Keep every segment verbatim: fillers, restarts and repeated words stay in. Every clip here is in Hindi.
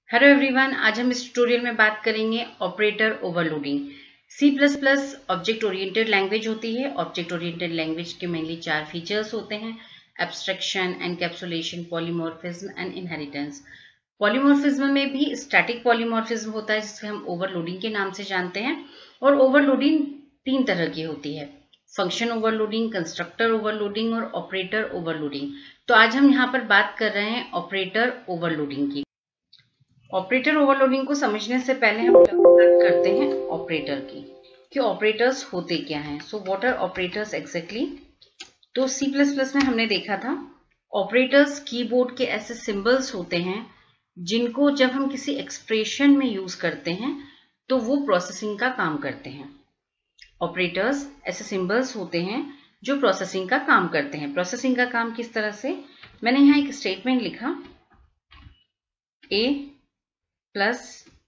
हेलो एवरीवन, आज हम इस ट्यूटोरियल में बात करेंगे operator overloading. C plus plus object oriented language होती है। ऑब्जेक्ट ओरिएंटेड लैंग्वेज के मेनली चार फीचर्स होते हैं: abstraction, encapsulation, polymorphism and inheritance. Polymorphism में भी स्टैटिक पॉलीमॉर्फिज्म होता है जिसे हम ओवरलोडिंग के नाम से जानते हैं। और ओवरलोडिंग तीन तरह की होती है: फंक्शन ओवरलोडिंग, कंस्ट्रक्टर ओवरलोडिंग और ऑपरेटर ओवरलोडिंग। तो आज हम यहाँ पर बात कर रहे हैं ऑपरेटर ओवरलोडिंग की। ऑपरेटर ओवरलोडिंग को समझने से पहले हम बात करते हैं ऑपरेटर की कि ऑपरेटर्स होते क्या हैं। So what are operators exactly? तो सी प्लस प्लस में हमने देखा था ऑपरेटर्स कीबोर्ड के ऐसे सिंबल्स होते हैं जिनको जब हम किसी एक्सप्रेशन में यूज करते हैं तो वो प्रोसेसिंग का काम करते हैं। ऑपरेटर्स ऐसे सिंबल्स होते हैं जो प्रोसेसिंग का काम करते हैं। प्रोसेसिंग का काम किस तरह से? मैंने यहाँ एक स्टेटमेंट लिखा ए प्लस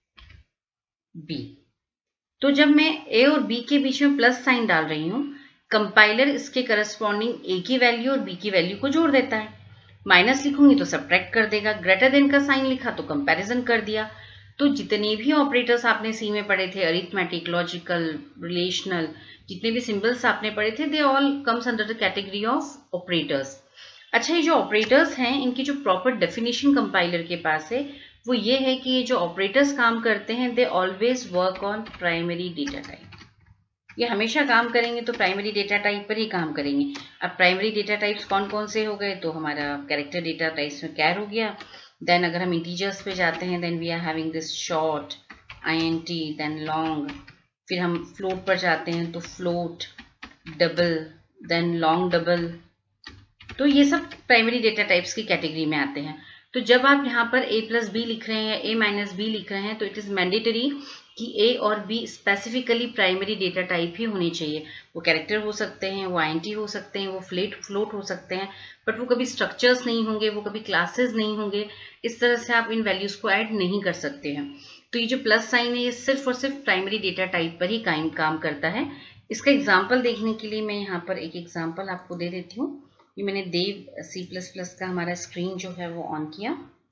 बी। तो जब मैं ए और बी के बीच में प्लस साइन डाल रही हूं, कंपाइलर इसके करस्पॉन्डिंग ए की वैल्यू और बी की वैल्यू को जोड़ देता है। माइनस लिखूंगी तो सब्ट्रैक्ट कर देगा। ग्रेटर देन का साइन लिखा तो कंपैरिजन कर दिया। तो जितने भी ऑपरेटर्स आपने सी में पढ़े थे, अरिथमेटिक, लॉजिकल, रिलेशनल, जितने भी सिंबल्स आपने पढ़े थे, they all comes under the category of operators. अच्छा, ये जो ऑपरेटर्स हैं इनकी जो प्रॉपर डेफिनेशन कंपाइलर के पास है वो ये है कि ये जो ऑपरेटर्स काम करते हैं they always work on primary data type. ये हमेशा काम करेंगे तो प्राइमरी डेटा टाइप पर ही काम करेंगे। अब प्राइमरी डेटा टाइप्स कौन कौन से हो गए? तो हमारा कैरेक्टर डेटा टाइप्स में कैर हो गया। देन अगर हम इंटीजर्स पे जाते हैं then we are having this short, INT, then long. फिर हम फ्लोट पर जाते हैं तो float, double, then long double. तो ये सब प्राइमरी डेटा टाइप्स की कैटेगरी में आते हैं। तो जब आप यहाँ पर a प्लस बी लिख रहे हैं, a माइनस बी लिख रहे हैं, तो इट इज मैंडेटरी कि a और b specifically primary data type ही होने चाहिए। वो कैरेक्टर हो सकते हैं, वो आईएनटी हो सकते हैं, वो फ्लेट फ्लोट हो सकते हैं, बट वो कभी स्ट्रक्चर्स नहीं होंगे, वो कभी क्लासेस नहीं होंगे। इस तरह से आप इन वैल्यूज को ऐड नहीं कर सकते हैं। तो ये जो प्लस साइन है ये सिर्फ और सिर्फ प्राइमरी डेटा टाइप पर ही काम काम करता है। इसका एग्जाम्पल देखने के लिए मैं यहाँ पर एक एग्जाम्पल आपको दे देती हूँ। ये मैंने देव सी प्लस प्लस का हमारा स्क्रीन जो है वो ऑन किया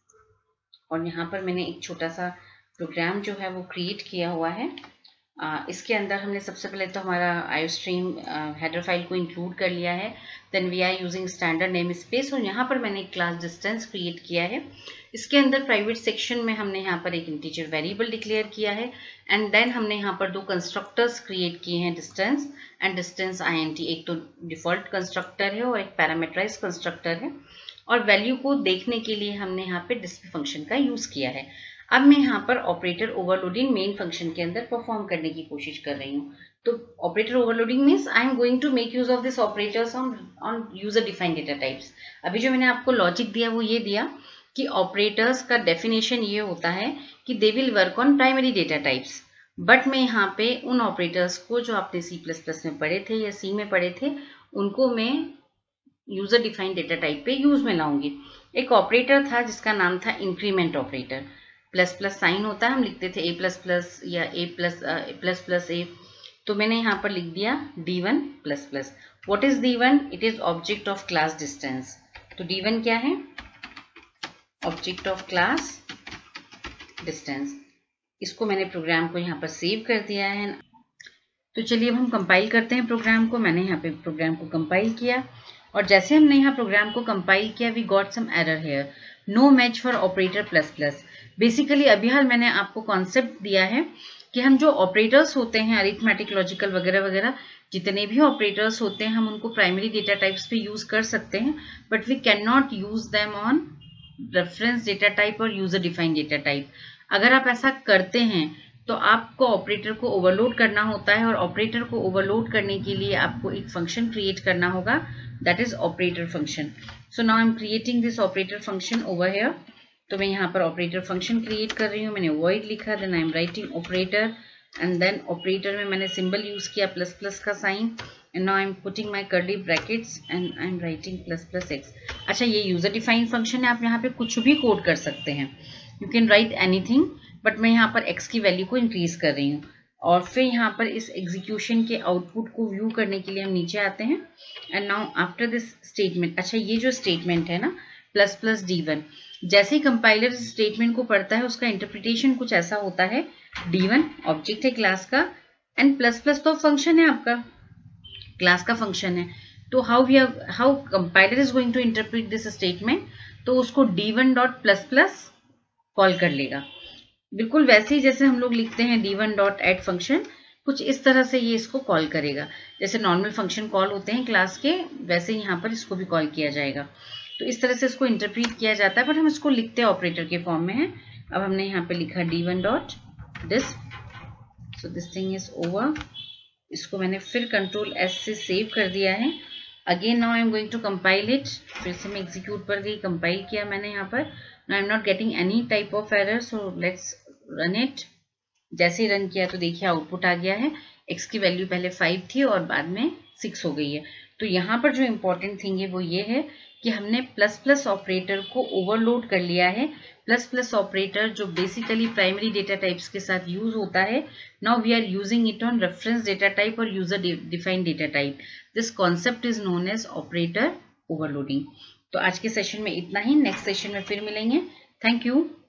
और यहाँ पर मैंने एक छोटा सा प्रोग्राम जो है वो क्रिएट किया हुआ है। आ, इसके अंदर हमने सबसे पहले तो हमारा आईओस्ट्रीम हेडर फाइल को इंक्लूड कर लिया है। Then we are using standard name space और यहाँ पर मैंने एक क्लास डिस्टेंस क्रिएट किया है। इसके अंदर प्राइवेट सेक्शन में हमने यहाँ पर एक इंटीजर वेरिएबल डिक्लेयर किया है एंड देन हमने यहाँ पर दो कंस्ट्रक्टर्स क्रिएट किए हैं, डिस्टेंस एंड डिस्टेंस आईएनटी। एक तो डिफॉल्ट कंस्ट्रक्टर है और एक पैरामीटराइज्ड कंस्ट्रक्टर है। और वैल्यू को देखने के लिए हमने यहाँ पे डिस्प्ले फंक्शन का यूज किया है। अब मैं यहाँ पर ऑपरेटर ओवरलोडिंग मेन फंक्शन के अंदर परफॉर्म करने की कोशिश कर रही हूँ। तो operator overloading means I am going to make use of this operators on on user defined data types. अभी जो मैंने आपको लॉजिक दिया वो ये दिया कि ऑपरेटर्स का डेफिनेशन ये होता है कि they will work on primary data types. But मैं यहाँ पे उन ऑपरेटर्स को जो आपने सी प्लस प्लस में पढ़े थे या सी में पढ़े थे उनको मैं यूजर डिफाइंड डेटा टाइप पे यूज में लाऊंगी। एक ऑपरेटर था जिसका नाम था increment operator. Plus plus sign होता है, हम लिखते थे ए प्लस प्लस या A plus plus plus A. तो मैंने यहाँ पर लिख दिया D one plus plus. What is D one? It is object of class distance. तो डी वन क्या है? Object of class distance. इसको मैंने प्रोग्राम को यहाँ पर सेव कर दिया है। तो चलिए अब हम कंपाइल करते हैं प्रोग्राम को। मैंने यहाँ पे प्रोग्राम को कंपाइल किया और जैसे हमने यहाँ प्रोग्राम को कंपाइल किया we got some error here, no match for operator plus plus. Basically अभी हाल मैंने आपको कॉन्सेप्ट दिया है कि हम जो ऑपरेटर्स होते हैं अरिथमेटिक, लॉजिकल वगैरह वगैरह, जितने भी ऑपरेटर्स होते हैं हम उनको प्राइमरी डेटा टाइप्स पे यूज कर सकते हैं but we can not use them on reference data type और यूजर डिफाइंड डेटा टाइप। अगर आप ऐसा करते हैं तो आपको ऑपरेटर को ओवरलोड करना होता है और ऑपरेटर को ओवरलोड करने के लिए आपको एक फंक्शन क्रिएट करना होगा, that is operator function. So now I am creating this operator function over here. तो मैं यहाँ पर ऑपरेटर फंक्शन क्रिएट कर रही हूँ। मैंने वॉइड लिखा, then I am writing operator and then operator में मैंने सिंबल यूज किया प्लस प्लस का साइन and now I am putting my curly brackets and I am writing plus plus X. अच्छा, ये यूजर डिफाइंड फंक्शन है, आप यहाँ पे कुछ भी कोड कर सकते हैं, you can write anything, but मैं यहाँ पर x की वैल्यू को इंक्रीज कर रही हूँ। और फिर यहाँ पर इस एग्जीक्यूशन के आउटपुट को व्यू करने के लिए हम नीचे आते हैं and now after this statement. अच्छा, ये जो स्टेटमेंट है ना प्लस प्लस डी वन, जैसे ही कंपाइलर इस स्टेटमेंट को पढ़ता है उसका इंटरप्रिटेशन कुछ ऐसा होता है, डी वन ऑब्जेक्ट है क्लास का एंड प्लस प्लस तो फंक्शन है, आपका क्लास का फंक्शन है, तो how we how compiler is going to interpret this statement, तो उसको D one dot plus plus call कर लेगा। बिल्कुल वैसे ही जैसे हम लोग लिखते हैं D one dot add function, कुछ इस तरह से ये इसको कॉल करेगा। जैसे नॉर्मल फंक्शन कॉल होते हैं क्लास के, वैसे ही यहाँ पर इसको भी कॉल किया जाएगा। तो इस तरह से इसको इंटरप्रीट किया जाता है, पर हम इसको लिखते हैं ऑपरेटर के फॉर्म में है। अब हमने यहाँ पे लिखा D one dot this, so this thing is over. इसको मैंने फिर कंट्रोल एस से सेव कर दिया है। Again now I am going to compile it, फिर से मैं एग्जीक्यूट पर गई, कंपाइल किया मैंने यहाँ पर। Now I am not getting any type of error, so let's run it. जैसे ही रन किया तो देखिए आउटपुट आ गया है, x की वैल्यू पहले फाइव थी और बाद में सिक्स हो गई है। तो यहाँ पर जो इम्पोर्टेंट थिंग है वो ये है कि हमने प्लस प्लस ऑपरेटर को ओवरलोड कर लिया है। प्लस प्लस ऑपरेटर जो बेसिकली प्राइमरी डेटा टाइप्स के साथ यूज होता है, now we are using it on reference data type और user defined data type. This concept is known as operator overloading. तो आज के सेशन में इतना ही, नेक्स्ट सेशन में फिर मिलेंगे। Thank you.